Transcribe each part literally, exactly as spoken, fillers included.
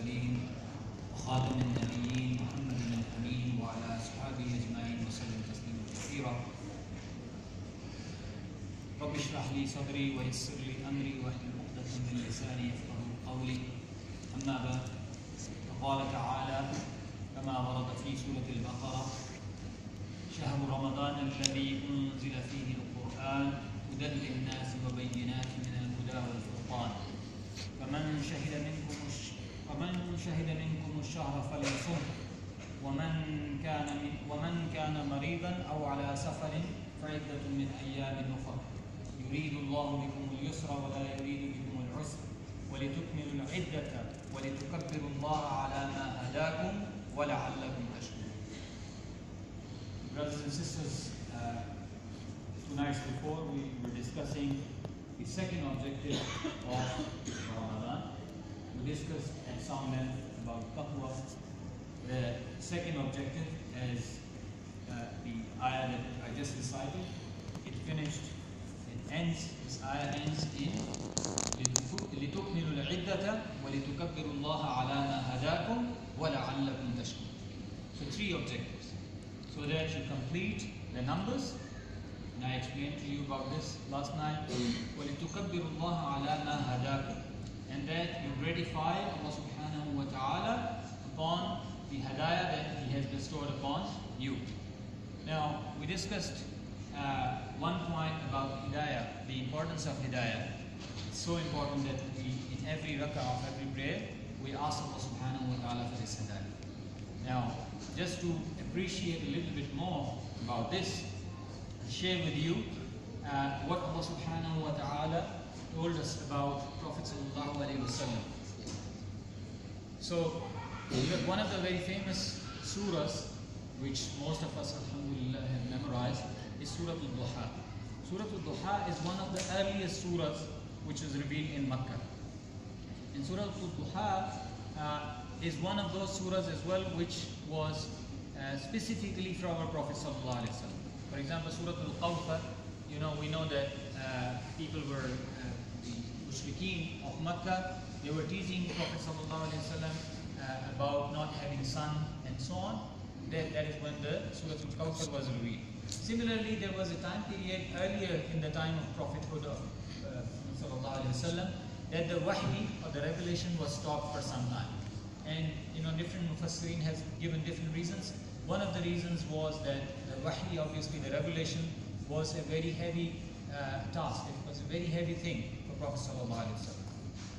المرسلين وخاتم النبيين محمد الأمين وعلى أصحابه أجمعين وسلم تسليما كثيرا. رب اشرح لي صدري ويسر لي أمري واحلل عقدة من لساني يفقهوا قولي. أما بعد، فقال تعالى كما ورد في سورة البقرة: شهر رمضان الذي أنزل فيه القرآن هدى للناس وبينات من الهدى والفرقان فمن شهد منكم فمن شهد منكم الشهر فليصم ومن كان من ومن كان مريضا أو على سفر فعدة من أيام أخر يريد الله بكم اليسر ولا يريد بكم العسر ولتكملوا العدة ولتكبروا الله على ما هداكم ولعلكم تشكرون. Brothers and sisters, uh, two nights before we were discussing the second objective of Ramadan. We discussed at some length about taqwa. The second objective is uh, the ayah that I just recited. It finished, it ends, this ayah ends in لِتُكْمِلُوا الْعِدَّةَ وَلِتُكَبِّرُوا اللَّهَ عَلَى مَا هَدَاكُمْ وَلَعَلَّكُمْ تَشْكُرُونَ. So three objectives. So that you complete the numbers, and I explained to you about this last night. وَلِتُكَبِّرُوا اللَّهَ عَلَى مَا هَدَاكُمْ, and that you gratify Allah subhanahu wa ta'ala upon the hadayah that He has bestowed upon you. Now, we discussed uh, one point about hidayah, the importance of hidayah. It's so important that we, in every rak'ah of every prayer, we ask Allah subhanahu wa ta'ala for this hidayah. Now, just to appreciate a little bit more about this, I'll share with you uh, what Allah subhanahu wa ta'ala told us about Prophet sallallahu alaihi wasallam. So, one of the very famous surahs, which most of us, alhamdulillah, have memorized, is Surah Al-Duha. Surah Al-Duha is one of the earliest surahs which was revealed in Makkah. And Surah Al-Duha uh, is one of those surahs as well which was uh, specifically for our Prophet sallallahu alaihi wasallam. For example, Surah Al-Kawthar, you know, we know that uh, people were, uh, the mushrikeen of Makkah, they were teasing Prophet sallallahu alaihi wasallam uh, about not having son and so on. That, that is when the Surah Al-Kawthar was revealed. Similarly, there was a time period earlier in the time of prophethood of uh, sallallahu alaihi wasallam that the wahy or the revelation was stopped for some time. And you know, different mufassirin have given different reasons. One of the reasons was that the wahy, obviously the revelation, was a very heavy uh, task. It was a very heavy thing for Prophet sallallahu alaihi wasallam.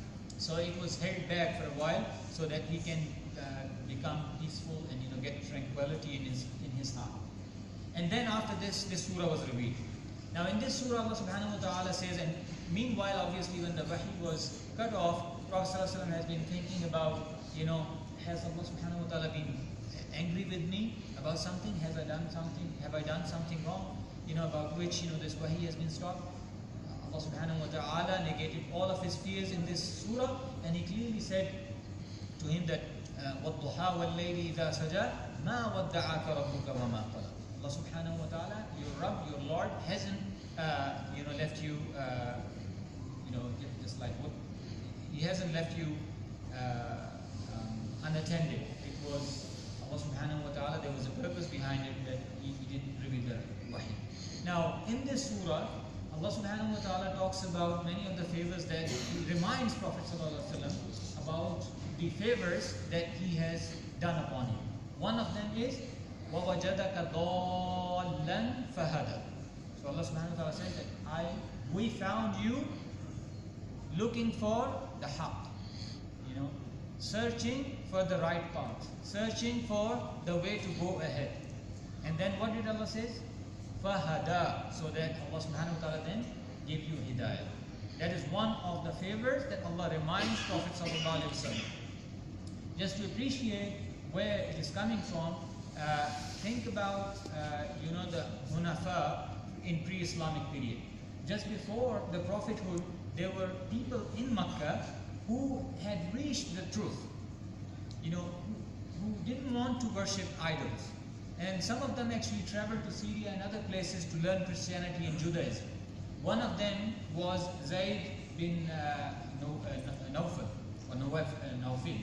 So it was held back for a while so that he can uh, become peaceful and you know get tranquility in his in his heart. And then after this, this surah was revealed. Now in this surah, Allah subhanahu wa ta'ala says, and meanwhile, obviously, when the wahy was cut off, Prophet sallallahu alaihi wasallam has been thinking about, you know, has Allah subhanahu wa ta'ala been angry with me about something? Has I done something? Have I done something wrong? You know, about which, you know, this wahy has been stopped. Allah subhanahu wa ta'ala negated all of his fears in this surah, and he clearly said to him that وَالضُّحَى وَاللَّيْلِ إِذَا سَجَى مَا وَدَّعَكَ رَبُّكَ وَمَا قَلَى. Allah subhanahu wa ta'ala, your Rabb, your Lord, hasn't uh, you know left you uh, you know just like what He hasn't left you uh, um, unattended. It was Allah subhanahu wa ta'ala, there was a purpose behind it that He, he didn't reveal the wahy. Now in this surah, Allah subhanahu wa ta'ala talks about many of the favors that He reminds Prophet sallallahu alaihi wasallam about the favors that He has done upon him. One of them is وَوَجَدَكَ ضَالًّا فَهَدَى. So Allah subhanahu wa ta'ala says that I, we found you looking for the haqq, you know, searching for the right path, searching for the way to go ahead. And then what did Allah say? فَهَدَى. So that Allah subhanahu wa ta'ala then gave you hidayah. That is one of the favors that Allah reminds Prophet sallallahu alaihi wasallam. Just to appreciate where it is coming from, uh, think about uh, you know the Hunafa in pre-Islamic period. Just before the prophethood, there were people in Makkah who had reached the truth, you know, who, who didn't want to worship idols. And some of them actually traveled to Syria and other places to learn Christianity and Judaism. One of them was Zayd bin uh, Nawfal, or Nawfal.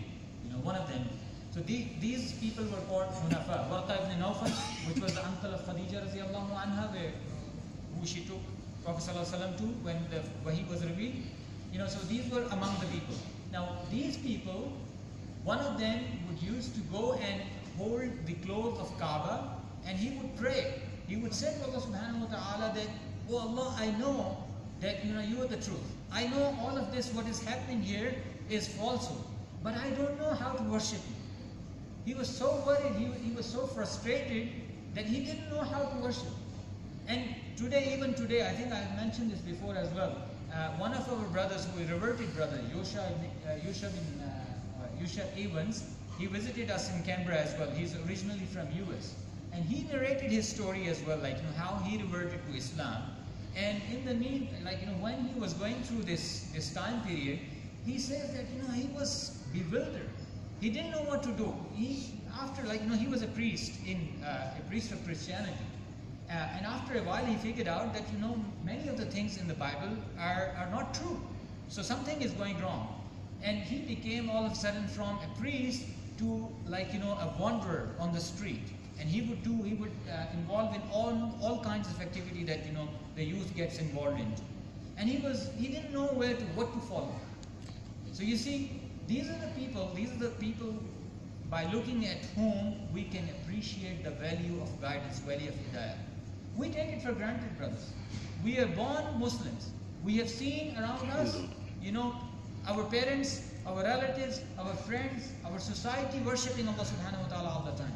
You know, one of them. So the, these people were called Hunafa. Warqa ibn Nawfal, which was the uncle of Khadija radiallahu anha, where, who she took Prophet sallallahu alaihi wasallam to when the Wahi was revealed. You know, so these were among the people. Now these people, one of them would used to go and hold the clothes of Kaaba, and he would pray. He would say to Allah subhanahu wa ta'ala that, oh Allah, I know that you know you are the truth. I know all of this, what is happening here is falsehood, but I don't know how to worship you. He was so worried, he, he was so frustrated that he didn't know how to worship. And today, even today, I think I have mentioned this before as well. Uh, one of our brothers, who is a reverted brother, Yosha, uh, Yosha bin uh, uh, Yosha Evans, he visited us in Canberra as well. He's originally from U S, and he narrated his story as well, like you know how he reverted to Islam. And in the need, like you know, when he was going through this this time period, he says that you know he was bewildered. He didn't know what to do. He after like you know he was a priest in uh, a priest of Christianity. Uh, and after a while, he figured out that you know many of the things in the Bible are, are not true. So something is going wrong, and he became all of a sudden from a priest to like you know a wanderer on the street. And he would do he would uh, involve in all all kinds of activity that you know the youth gets involved in. And he was he didn't know where to what to follow. So you see, these are the people. These are the people. By looking at whom we can appreciate the value of guidance, value of hidayah. We take it for granted, brothers. We are born Muslims. We have seen around us, you know, our parents, our relatives, our friends, our society worshipping Allah subhanahu wa ta'ala all the time.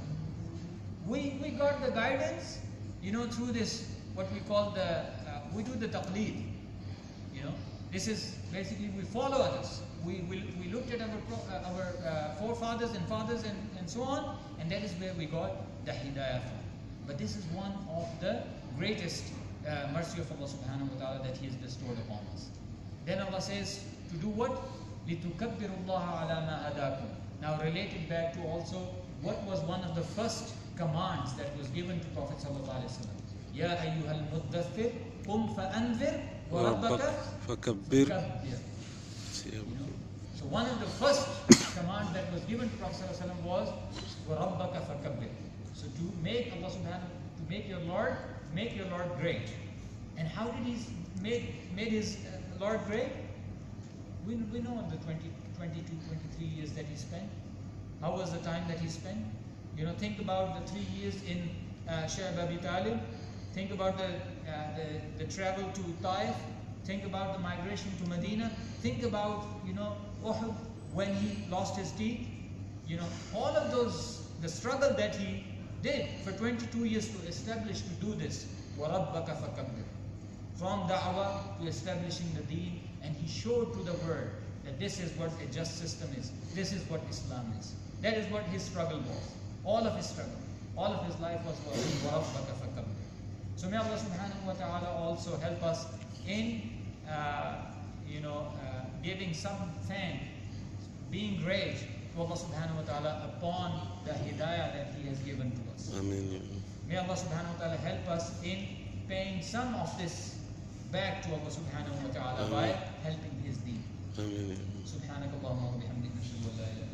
We, we got the guidance, you know, through this, what we call the, uh, we do the taqleed. You know, this is basically we follow others. We, we, we looked at our, uh, our uh, forefathers and fathers and, and so on, and that is where we got the hidayah from. But this is one of the greatest uh, mercy of Allah subhanahu wa ta'ala that He has bestowed upon us. Then Allah says to do what? لِتُكَبِّرُ اللَّهَ عَلَى مَا هَدَاكُمْ. Now related back to also what was one of the first commands that was given to Prophet sallallahu alaihi wasallam. يَا أَيُّهَا الْمُدَّثِّرُ قُمْ فَأَنذِرْ وَرَبَّكَ فَكَبِّرْ. So one of the first commands that was given to Prophet sallallahu alaihi wasallam was وَرَبَّكَ فَكَبِّرْ. So to make Allah subhanahu, to make your Lord, make your Lord great. And how did He make made His uh, Lord great? We, we know the twenty, twenty-two, twenty-three years that He spent. How was the time that He spent? You know, think about the three years in uh, Sha'b Abi Talib. Think about the, uh, the, the travel to Taif. Think about the migration to Medina. Think about, you know, Uhud when he lost his teeth. You know, all of those, the struggle that he did for twenty-two years to establish, to do this. وَرَبَّكَ فَكَبِّرْ. From da'wah to establishing the deen, and he showed to the world that this is what a just system is. This is what Islam is. That is what his struggle was. All of his struggle, all of his life was وَرَبَّكَ فَكَبِّرْ. So may Allah subhanahu wa ta'ala also help us in, uh, you know, uh, giving some thanks, being great to Allah subhanahu wa ta'ala upon the hidayah that He has given to us. Ameen. May Allah subhanahu wa ta'ala help us in paying some of this back to Allah subhanahu wa ta'ala by helping His deen. Ameen. Subhanakallahumma wa bihamdika, ashhadu an la ilaha